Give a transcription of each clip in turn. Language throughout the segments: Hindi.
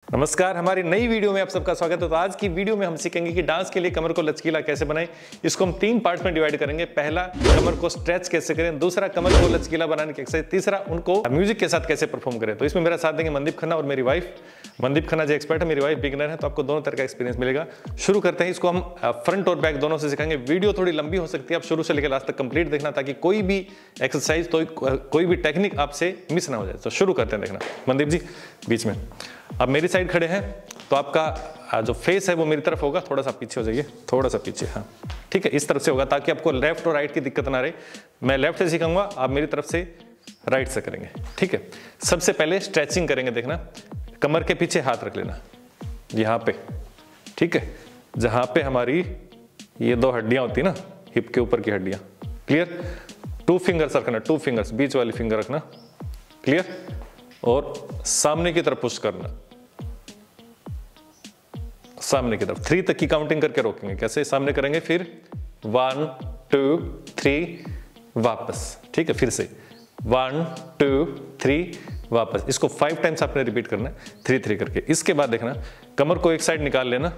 नमस्कार, हमारी नई वीडियो में आप सबका स्वागत है। तो आज की वीडियो में हम सीखेंगे कि डांस के लिए कमर को लचकीला कैसे बनाएं। इसको हम 3 पार्ट्स में डिवाइड करेंगे। पहला, कमर को स्ट्रेच कैसे करें। दूसरा, कमर को लचकीला बनाने की एक्सरसाइज। तीसरा, उनको म्यूजिक के साथ कैसे परफॉर्म करें। तो इसमें मेरा साथ देंगे मनदीप खन्ना और मेरी वाइफ। मनदीप खन्ना जो एक्सपर्ट है, मेरी वाइफ बिगिनर है, तो आपको दोनों तरह का एक्सपीरियंस मिलेगा। शुरू करते हैं। इसको हम फ्रंट और बैक दोनों से सिखाएंगे। वीडियो थोड़ी लंबी हो सकती है, आप शुरू से लेकर लास्ट तक कंप्लीट देखना, ताकि कोई भी एक्सरसाइज तो कोई भी टेक्निक आपसे मिस ना हो जाए। तो शुरू करते हैं, देखना। मनदीप जी बीच में, अब मेरी साइड खड़े हैं, तो आपका जो फेस है वो मेरी तरफ होगा। थोड़ा सा पीछे हो जाइए, थोड़ा सा पीछे, हाँ ठीक है, इस तरफ से होगा, ताकि आपको लेफ्ट और राइट की दिक्कत ना रहे। मैं लेफ्ट से सिखाऊंगा, आप मेरी तरफ से राइट से करेंगे, ठीक है। सबसे पहले स्ट्रेचिंग करेंगे, देखना। कमर के पीछे हाथ रख लेना, यहाँ पे, ठीक है, जहां पे हमारी ये 2 हड्डियां होती है ना, हिप के ऊपर की हड्डियां। क्लियर। 2 फिंगर्स रखना, 2 फिंगर्स, बीच वाली फिंगर रखना। क्लियर। और सामने की तरफ पुश करना, सामने की तरफ 3 तक की काउंटिंग करके रोकेंगे। कैसे सामने करेंगे, फिर 1 2 3 वापस, ठीक है। फिर से 1 2 3 वापस। इसको 5 टाइम्स आपने रिपीट करना है, 3 करके। इसके बाद देखना, कमर को एक साइड निकाल लेना,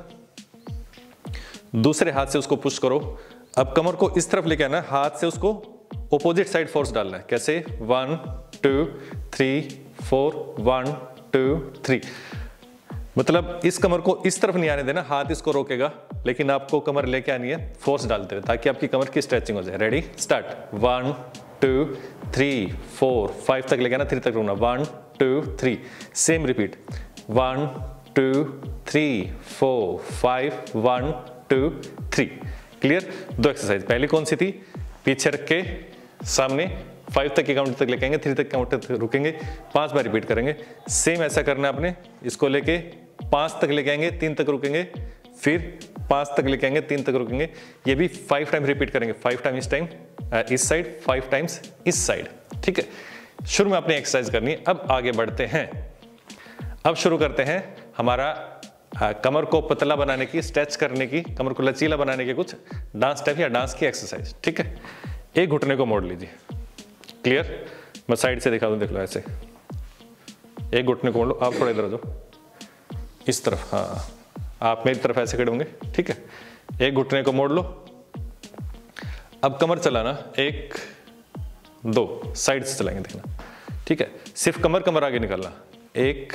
दूसरे हाथ से उसको पुश करो। अब कमर को इस तरफ लेके आना, हाथ से उसको ऑपोजिट साइड फोर्स डालना है। कैसे, 1 2 3 4 1 2 3। मतलब इस कमर को इस तरफ नहीं आने देना, हाथ इसको रोकेगा, लेकिन आपको कमर लेके आनी है फोर्स डालते हुए, ताकि आपकी कमर की स्ट्रेचिंग हो जाए। Ready, start. 1 2 3 4 5 तक लेके आना, 3 तक रुकना। 1 2 3, सेम रिपीट। 1 2 3 4 5 1 2 3। क्लियर। 2 एक्सरसाइज। पहली कौन सी थी, पीछे रख के सामने 5 तक की काउंट तक लेके आएंगे, 3 तक काउंट तक रुकेंगे, 5 बार रिपीट करेंगे। सेम ऐसा करना है आपने। इसको लेके 5 तक लेके आएंगे, 3 तक रुकेंगे, फिर 5 तक लेके आएंगे, 3 तक रुकेंगे। ये भी 5 टाइम रिपीट करेंगे। 5 टाइम इस टाइम इस साइड, 5 टाइम्स इस साइड, ठीक है। शुरू में अपनी एक्सरसाइज करनी है। अब आगे बढ़ते हैं। अब शुरू करते हैं हमारा कमर को पतला बनाने की, स्ट्रेच करने की, कमर को लचीला बनाने के कुछ डांस स्टेप या डांस की एक्सरसाइज, ठीक है। एक घुटने को मोड़ लीजिए। क्लियर। मैं साइड से दिखा दूं, देख लो ऐसे। एक घुटने को मोड़ लो, आप थोड़ा इधर आ जाओ, इस तरफ, हाँ आप मेरी तरफ ऐसे खड़े होंगे, ठीक है। एक घुटने को मोड़ लो। अब कमर चलाना, 1 2, साइड से चलाएंगे, देखना, ठीक है। सिर्फ कमर कमर आगे निकालना। 1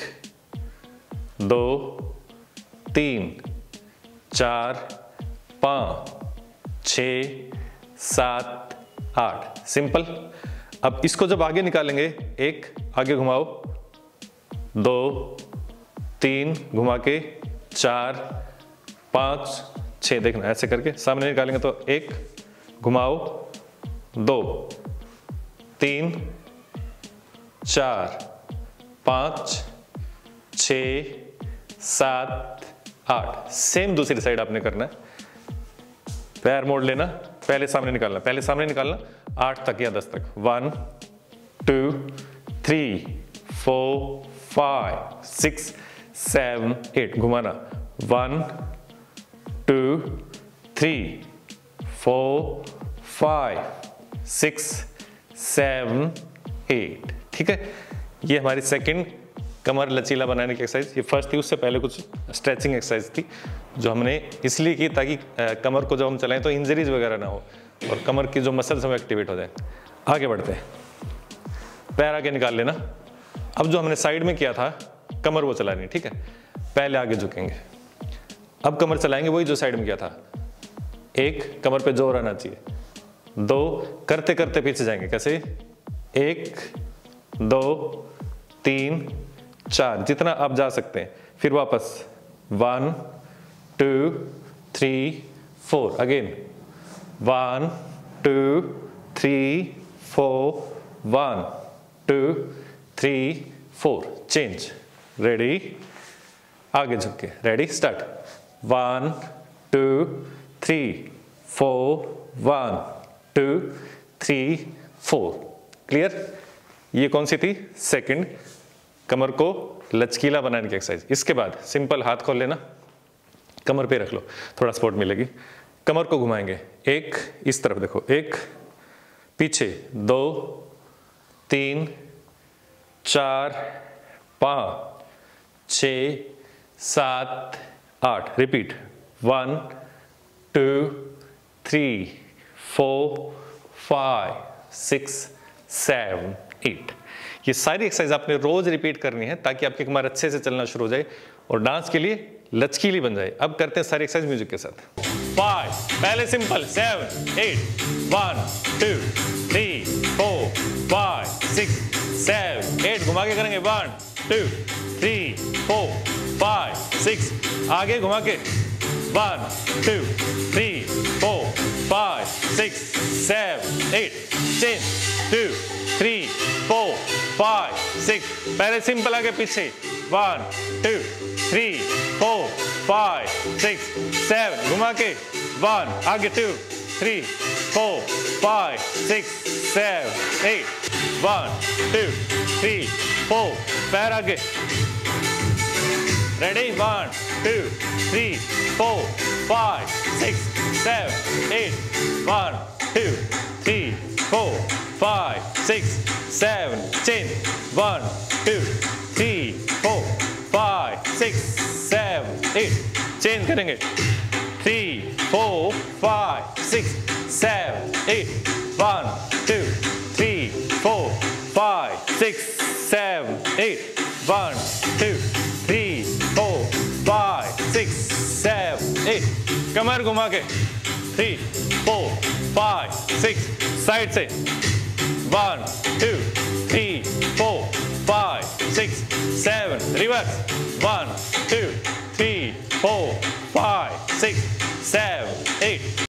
2 3 4 5 6 7 8। सिंपल। अब इसको जब आगे निकालेंगे, 1 आगे घुमाओ, 2 3 घुमा के, 4 5 6, देखना ऐसे करके सामने निकालेंगे। तो 1 घुमाओ, 2 3 4 5 6 7 8। सेम दूसरी साइड आपने करना है। पैर मोड़ लेना, पहले सामने निकालना, पहले सामने निकालना, 8 तक या 10 तक। 1 2 3 4 5 6 7 8। घुमाना, 1 2 3 4 5 6 7 8, ठीक है। ये हमारी सेकंड कमर लचीला बनाने की एक्सरसाइज। ये फर्स्ट थी, उससे पहले कुछ स्ट्रेचिंग एक्सरसाइज थी जो हमने इसलिए की ताकि कमर को जब हम चलाएं तो इंजरीज वगैरह ना हो और कमर की जो मसल्स हैं वो एक्टिवेट हो जाए। आगे बढ़ते हैं। पैर आगे निकाल लेना। अब जो हमने साइड में किया था, कमर वो चलानी है, ठीक है। पहले आगे झुकेंगे, अब कमर चलाएंगे वही जो साइड में किया था। 1 कमर पे जोर आना चाहिए, 2 करते करते पीछे जाएंगे। कैसे, 1 2 3 4, जितना आप जा सकते हैं। फिर वापस 1 2 3 4। अगेन 1 2 3 4 1 2 3 4। चेंज। रेडी, आगे झुक के, रेडी, स्टार्ट। 1 2 3 4 1 2 3 4। क्लियर। ये कौन सी थी, सेकंड कमर को लचकीला बनाने की एक्सरसाइज। इसके बाद सिंपल हाथ खोल लेना, कमर पे रख लो, थोड़ा सपोर्ट मिलेगी। कमर को घुमाएंगे, 1 इस तरफ देखो, 1 पीछे, 2 3 4 5 6 7 8, रिपीट 1 2 3 4 5 6 7 8। ये सारी एक्सरसाइज आपने रोज रिपीट करनी है ताकि आपकी कमर अच्छे से चलना शुरू हो जाए और डांस के लिए लचकीली बन जाए। अब करते हैं सारी एक्सरसाइज म्यूजिक के साथ। 5 पहले सिंपल 7 8 1 2 3 4 5 6 7 8 घुमा के करेंगे 1 2 3 4 5 6 आगे घुमा के 1 2 3 4 5 6 7 8 10 2 3 4 5 6 पहले सिंपल आगे पीछे 1 2 3 4 5 6 7 घुमा के 1 आगे 2 3 4 5 6 7 8 1 2 3 4 पैर आगे रेडी 1 2 3 4 5 6 7 8 1 2 3 4 5 6 7 10 1 2 3 4 5 6 7 8 चेंज करेंगे 3 4 5 6 7 8 1 2 3 4 5 6 7 8 1 2 3 4 5 6 7 8 कमर घुमा के 3 4 5 6 साइड से 1 2 3 4 5 6 7 रिवर्स 1 2 3 4 5 6 7 8